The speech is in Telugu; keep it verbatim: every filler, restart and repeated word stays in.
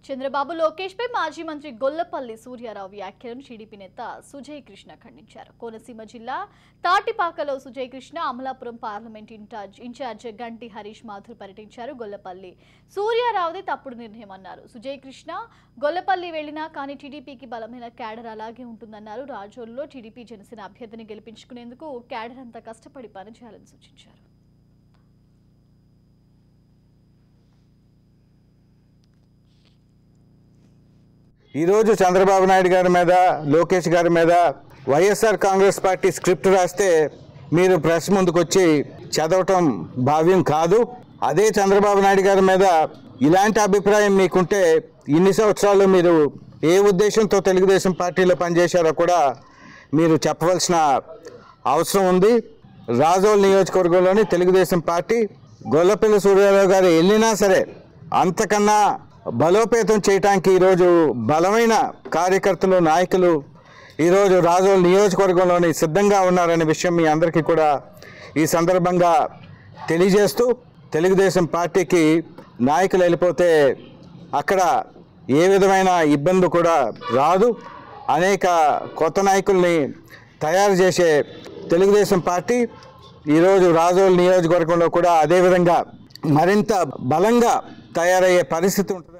చంద్రబాబు లోకేష్ పై మాజీ మంత్రి గొల్లపల్లి సూర్యారావు వ్యాఖ్యలను టీడీపీ నేత సుజయ్ కృష్ణ ఖండించారు. కోనసీమ జిల్లా తాటిపాకలో Sujay Krishna, Amalapuram parliament incharge incharge Ganti Harish Mathur పర్యటించారు. గొల్లపల్లి సూర్యారావుది తప్పుడు నిర్ణయం అన్నారు. సుజయ్ కృష్ణ గొల్లపల్లి వెళ్లినా కానీ టీడీపీకి బలమైన క్యాడర్ అలాగే ఉంటుందన్నారు. రాజోల్లో టీడీపీ జనసేన అభ్యర్థిని గెలిపించుకునేందుకు క్యాడర్ అంతా కష్టపడి పనిచేయాలని సూచించారు. ఈరోజు చంద్రబాబు నాయుడు గారి మీద, లోకేష్ గారి మీద వైఎస్ఆర్ కాంగ్రెస్ పార్టీ స్క్రిప్ట్ రాస్తే మీరు ప్రెస్ ముందుకు వచ్చి చదవటం భావ్యం కాదు. అదే చంద్రబాబు నాయుడు గారి మీద ఇలాంటి అభిప్రాయం మీకుంటే ఇన్ని సంవత్సరాలు మీరు ఏ ఉద్దేశంతో తెలుగుదేశం పార్టీలో పనిచేశారో కూడా మీరు చెప్పవలసిన అవసరం ఉంది. రాజోల్ నియోజకవర్గంలోని తెలుగుదేశం పార్టీ గొల్లపల్లి సూర్యారావు గారు వెళ్ళినా సరే అంతకన్నా బలోపేతం చేయడానికి ఈరోజు బలమైన కార్యకర్తలు, నాయకులు ఈరోజు రాజోల్ నియోజకవర్గంలోని సిద్ధంగా ఉన్నారనే విషయం మీ అందరికీ కూడా ఈ సందర్భంగా తెలియజేస్తూ, తెలుగుదేశం పార్టీకి నాయకులు వెళ్ళిపోతే అక్కడ ఏ విధమైన ఇబ్బంది కూడా రాదు. అనేక కొత్త నాయకుల్ని తయారు చేసే తెలుగుదేశం పార్టీ ఈరోజు రాజోల్ నియోజకవర్గంలో కూడా అదేవిధంగా మరింత బలంగా తయారయ్యే పరిస్థితి ఉంటుంది.